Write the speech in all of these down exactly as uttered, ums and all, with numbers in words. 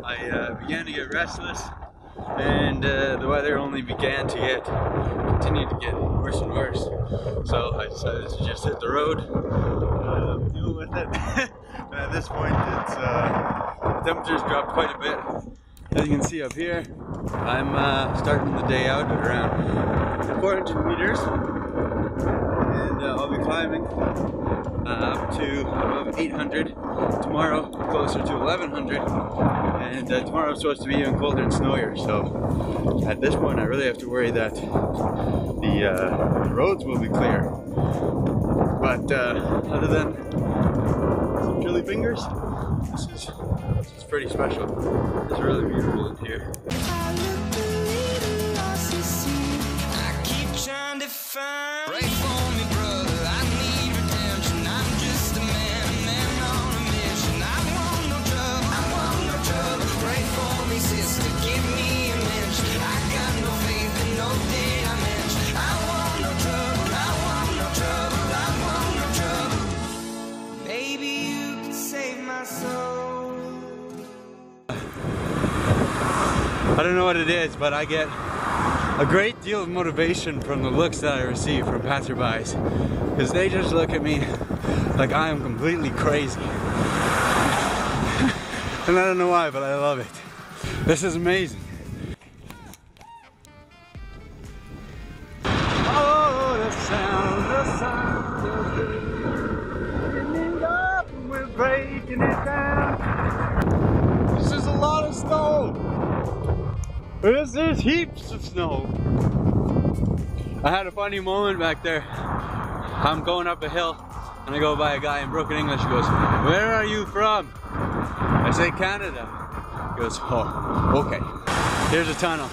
I uh, began to get restless, and uh, the weather only began to get, continued to get worse and worse. So I decided to just hit the road, uh, deal with it. And at this point, it's uh, the temperature's dropped quite a bit. As you can see up here, I'm uh, starting the day out at around four hundred meters, and uh, I'll be climbing uh, up to above eight hundred. Tomorrow, closer to eleven hundred, and uh, tomorrow's supposed to be even colder and snowier. So at this point, I really have to worry that the uh, roads will be clear. But uh, other than some chilly fingers, this is, this is pretty special. It's really beautiful in here. I keep trying to find. Pray for me, brother. I need redemption. I'm just a man, a man on a mission. I want no trouble. I want no trouble. Pray for me, sister. Give me a mention. I got no faith in no dimension. I want no trouble. I want no trouble. I want no trouble. Maybe you could save my soul. I don't know what it is, but I get a great deal of motivation from the looks that I receive from passerbys, because they just look at me like I am completely crazy. And I don't know why, but I love it. This is amazing. Oh, the sound, the sound, breaking it up, and we're breaking it down. This is a lot of snow. This is heaps of snow. I had a funny moment back there. I'm going up a hill and I go by a guy in broken English. He goes, "Where are you from?" I say, "Canada." He goes, "Oh, okay." Here's a tunnel.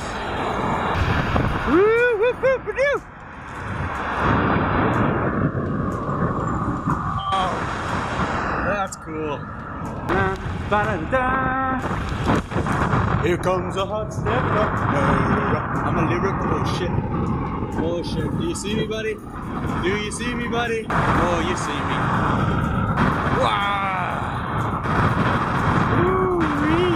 Oh, that's cool. Here comes a hot step up. I'm a lyrical bullshit. Bullshit. Do you see me, buddy? Do you see me, buddy? Oh, you see me. Wow! Woo-wee!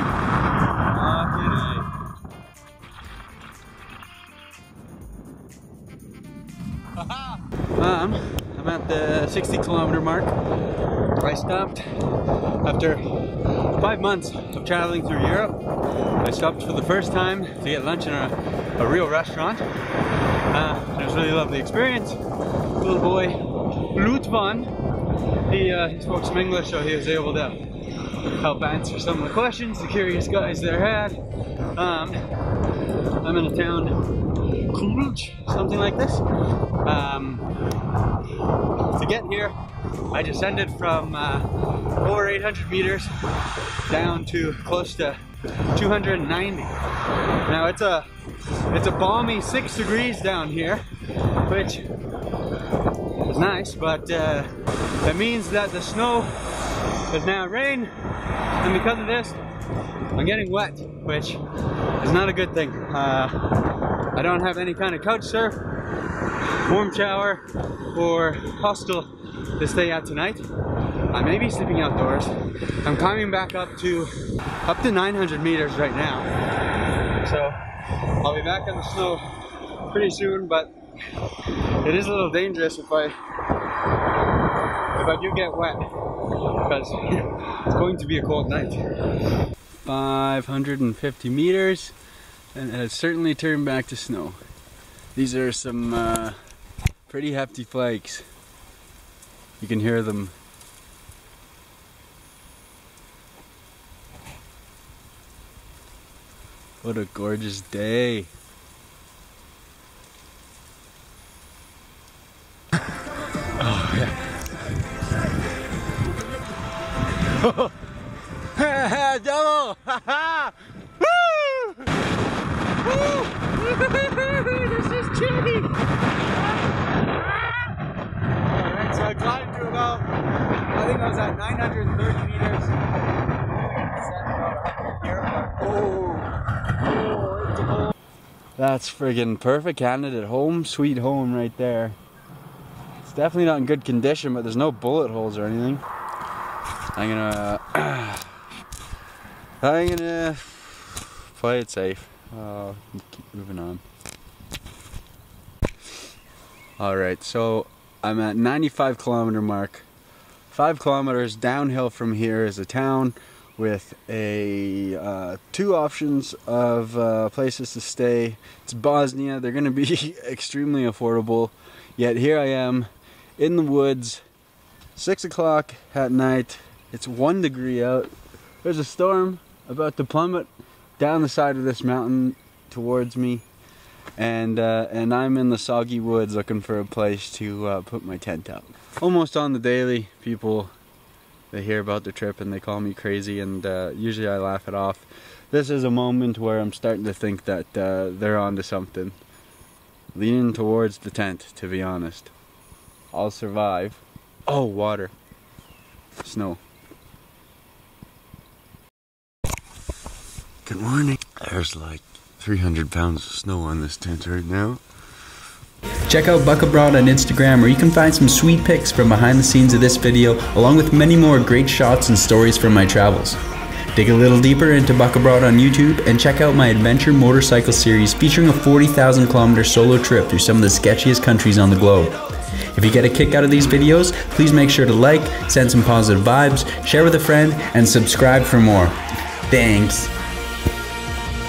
Um, I'm at the sixty kilometer mark. I stopped after five months of traveling through Europe. I stopped for the first time to get lunch in a, a real restaurant. Uh, it was a really lovely experience. Little boy, Lutvan, he, uh, he spoke some English, so he was able to help answer some of the questions the curious guys there had. Um, I'm in a town, Cluj, something like this. Um, to get here, I descended from uh, over eight hundred meters down to close to two hundred ninety. Now it's a it's a balmy six degrees down here, which is nice, but uh, that means that the snow is now rain, and because of this, I'm getting wet, which is not a good thing. Uh, I don't have any kind of couch surf, warm shower, or hostel to stay at tonight. I may be sleeping outdoors. I'm climbing back up to up to nine hundred meters right now, so I'll be back in the snow pretty soon. But it is a little dangerous if I if I do get wet, because it's going to be a cold night. five hundred fifty meters, and it has certainly turned back to snow. These are some uh, pretty hefty flakes. You can hear them. What a gorgeous day. Oh yeah. Double! Woo! Woo! This is chilly! Alright, so I climbed to about, I think I was at nine hundred thirty meters. Oh, that's friggin' perfect candidate. Home sweet home right there. It's definitely not in good condition, but there's no bullet holes or anything. I'm gonna uh, I'm gonna play it safe. Uh, keep moving on. Alright, so I'm at ninety-five kilometer mark. Five kilometers downhill from here is a town with a uh, two options of uh, places to stay. It's Bosnia. They're going to be extremely affordable. Yet here I am in the woods, six o'clock at night. It's one degree out. There's a storm about to plummet down the side of this mountain towards me, and uh, and I'm in the soggy woods looking for a place to uh, put my tent out. Almost on the daily, people, they hear about the trip and they call me crazy, and uh, usually I laugh it off. This is a moment where I'm starting to think that uh, they're onto something. Leaning towards the tent, to be honest. I'll survive. Oh, water. Snow. Good morning. There's like three hundred pounds of snow on this tent right now. Check out Buck Abroad on Instagram, where you can find some sweet pics from behind the scenes of this video, along with many more great shots and stories from my travels. Dig a little deeper into Buck Abroad on YouTube and check out my adventure motorcycle series featuring a forty thousand kilometer solo trip through some of the sketchiest countries on the globe. If you get a kick out of these videos, please make sure to like, send some positive vibes, share with a friend, and subscribe for more. Thanks.